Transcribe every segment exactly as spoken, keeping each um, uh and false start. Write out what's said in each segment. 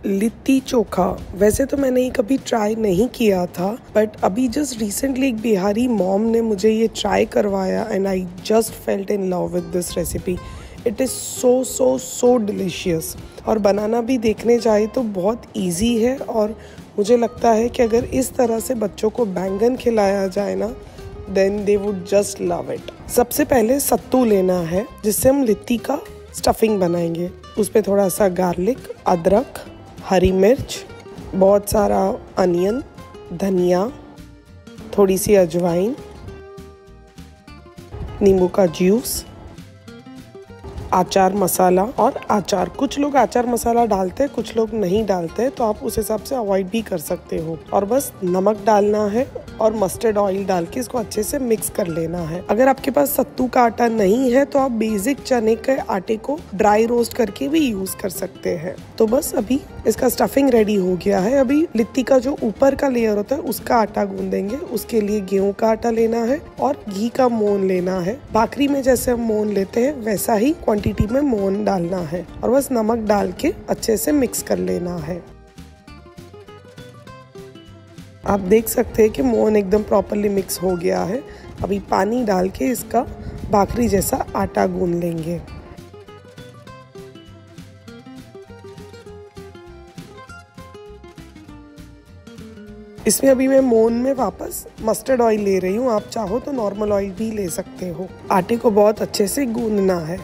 लिट्टी चोखा। वैसे तो मैंने ये कभी ट्राई नहीं किया था, बट अभी जस्ट रिसेंटली एक बिहारी मॉम ने मुझे ये ट्राई करवाया and I just felt in love with this recipe. It is so so so delicious और बनाना भी देखने जाए तो बहुत इजी है। और मुझे लगता है कि अगर इस तरह से बच्चों को बैंगन खिलाया जाए ना, then they would just love it. सबसे पहले सत्तू लेना है जिससे हम लिट्टी का स्टफिंग बनाएंगे। उसमें थोड़ा सा गार्लिक, अदरक, हरी मिर्च, बहुत सारा अनियन, धनिया, थोड़ी सी अजवाइन, नींबू का जूस, आचार मसाला और आचार। कुछ लोग आचार मसाला डालते हैं, कुछ लोग नहीं डालते, तो आप उस हिसाब से अवॉइड भी कर सकते हो। और बस नमक डालना है और मस्टर्ड ऑयल डाल के इसको अच्छे से मिक्स कर लेना है। अगर आपके पास सत्तू का आटा नहीं है तो आप बेसिक चने के आटे को ड्राई रोस्ट करके भी यूज कर सकते हैं। तो बस अभी इसका स्टफिंग रेडी हो गया है। अभी लिट्टी का जो ऊपर का लेयर होता है उसका आटा गूंदेंगे। उसके लिए गेहूं का आटा लेना है और घी का मोहन लेना है। भाकरी में जैसे हम मोहन लेते हैं वैसा ही क्वांटिटी में मोहन डालना है और बस नमक डाल के अच्छे से मिक्स कर लेना है। आप देख सकते हैं कि मोहन एकदम प्रॉपरली मिक्स हो गया है। अभी पानी डाल के इसका भाकरी जैसा आटा गूंद लेंगे। इसमें अभी मैं मोहन में वापस मस्टर्ड ऑयल ले रही हूँ। आप चाहो तो नॉर्मल ऑयल भी ले सकते हो। आटे को बहुत अच्छे से गूंदना है।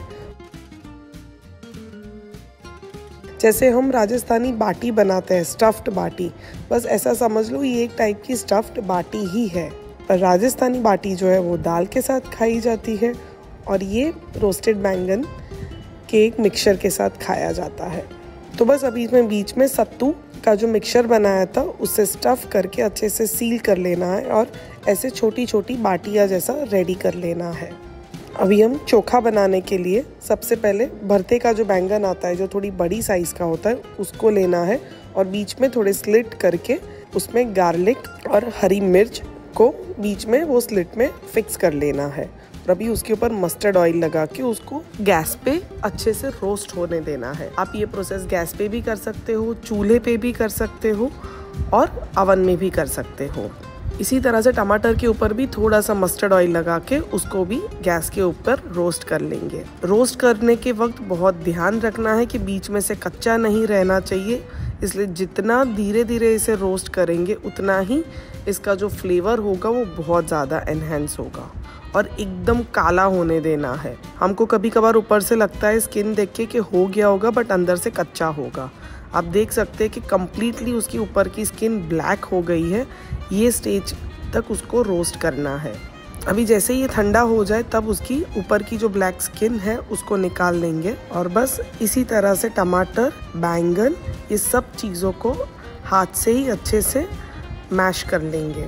जैसे हम राजस्थानी बाटी बनाते हैं, स्टफ्ड बाटी, बस ऐसा समझ लो ये एक टाइप की स्टफ्ड बाटी ही है। पर राजस्थानी बाटी जो है वो दाल के साथ खाई जाती है और ये रोस्टेड बैंगन के एक मिक्सचर के साथ खाया जाता है। तो बस अभी इसमें बीच में सत्तू का जो मिक्सचर बनाया था उससे स्टफ करके अच्छे से सील कर लेना है और ऐसे छोटी छोटी बाटियाँ जैसा रेडी कर लेना है। अभी हम चोखा बनाने के लिए सबसे पहले भरते का जो बैंगन आता है, जो थोड़ी बड़ी साइज़ का होता है, उसको लेना है और बीच में थोड़े स्लिट करके उसमें गार्लिक और हरी मिर्च को बीच में वो स्लिट में फिक्स कर लेना है। और अभी उसके ऊपर मस्टर्ड ऑयल लगा के उसको गैस पे अच्छे से रोस्ट होने देना है। आप ये प्रोसेस गैस पे भी कर सकते हो, चूल्हे पे भी कर सकते हो और अवन में भी कर सकते हो। इसी तरह से टमाटर के ऊपर भी थोड़ा सा मस्टर्ड ऑयल लगा के उसको भी गैस के ऊपर रोस्ट कर लेंगे। रोस्ट करने के वक्त बहुत ध्यान रखना है कि बीच में से कच्चा नहीं रहना चाहिए, इसलिए जितना धीरे धीरे इसे रोस्ट करेंगे उतना ही इसका जो फ्लेवर होगा वो बहुत ज़्यादा एनहेंस होगा। और एकदम काला होने देना है। हमको कभी कभार ऊपर से लगता है स्किन देख के कि हो गया होगा, बट अंदर से कच्चा होगा। आप देख सकते हैं कि कम्प्लीटली उसकी ऊपर की स्किन ब्लैक हो गई है। ये स्टेज तक उसको रोस्ट करना है। अभी जैसे ये ठंडा हो जाए तब उसकी ऊपर की जो ब्लैक स्किन है उसको निकाल लेंगे और बस इसी तरह से टमाटर, बैंगन, ये सब चीज़ों को हाथ से ही अच्छे से मैश कर लेंगे।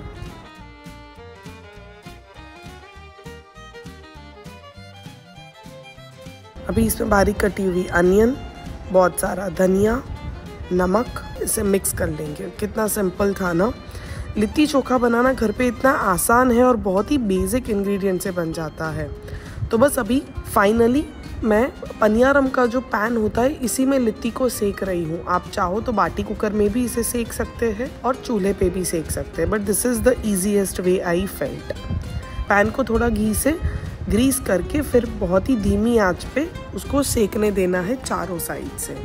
अभी इसमें बारीक कटी हुई अनियन, बहुत सारा धनिया, नमक, इसे मिक्स कर लेंगे। कितना सिंपल था ना। लिट्टी चोखा बनाना घर पे इतना आसान है और बहुत ही बेसिक इंग्रेडिएंट से बन जाता है। तो बस अभी फाइनली मैं पनियारम का जो पैन होता है इसी में लिट्टी को सेक रही हूँ। आप चाहो तो बाटी कुकर में भी इसे सेक सकते हैं और चूल्हे पे भी सेक सकते हैं, but this is the easiest way I felt. Pan को थोड़ा घी से ग्रीस करके फिर बहुत ही धीमी आंच पे उसको सेकने देना है चारों साइड से।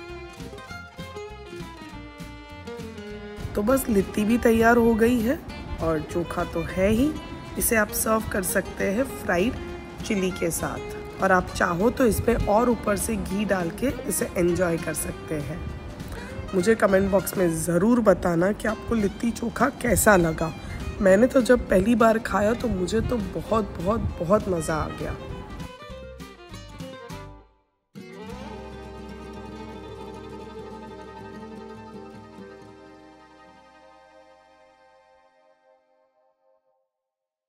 तो बस लिट्टी भी तैयार हो गई है और चोखा तो है ही। इसे आप सर्व कर सकते हैं फ्राइड चिली के साथ और आप चाहो तो इसमें और ऊपर से घी डाल के इसे एंजॉय कर सकते हैं। मुझे कमेंट बॉक्स में ज़रूर बताना कि आपको लिट्टी चोखा कैसा लगा। मैंने तो जब पहली बार खाया तो मुझे तो बहुत बहुत बहुत मज़ा आ गया।